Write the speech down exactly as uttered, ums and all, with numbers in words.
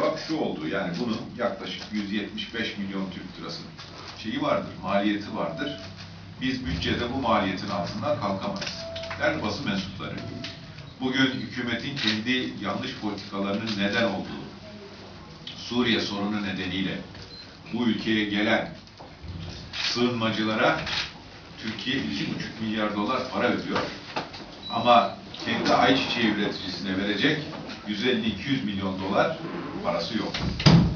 cevap şu oldu. Yani bunun yaklaşık yüz yetmiş beş milyon Türk lirası şeyi vardır, maliyeti vardır. Biz bütçede bu maliyetin altından kalkamayız. Değerli basın mensupları, bugün hükümetin kendi yanlış politikalarının neden olduğu, Suriye sorunu nedeniyle bu ülkeye gelen sığınmacılara Türkiye iki buçuk milyar dolar para ödüyor. Ama kendi ayçiçeği üreticisine verecek yüz elli iki yüz milyon dolar parası yok.